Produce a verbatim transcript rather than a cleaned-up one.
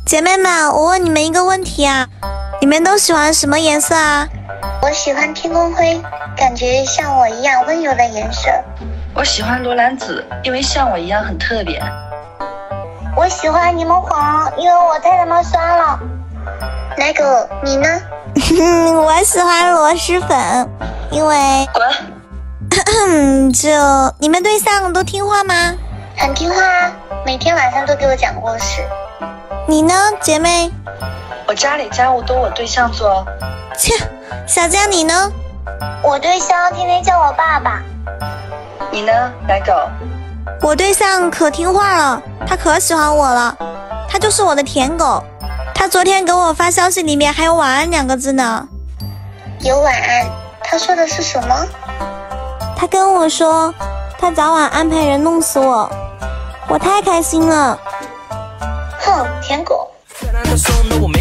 姐妹们，我问你们一个问题啊，你们都喜欢什么颜色啊？ 我喜欢天空灰，感觉像我一样温柔的颜色。 我喜欢罗兰紫，因为像我一样很特别。 我喜欢柠檬黄，因为我太他妈酸了。奶狗，你呢？ 我喜欢螺蛳粉，因为滚。 就你们对象都听话吗？ 很听话啊，每天晚上都给我讲故事。 你呢，姐妹？ 我家里家务都我对象做。 切，小江你呢？ 我对象天天叫我爸爸。 你呢，奶狗？ 我对象可听话了，他可喜欢我了，他就是我的舔狗。他昨天给我发消息，里面还有晚安两个字呢。 有晚安？他说的是什么？ 他跟我说，他早晚安排人弄死我，我太开心了。 哼，舔狗。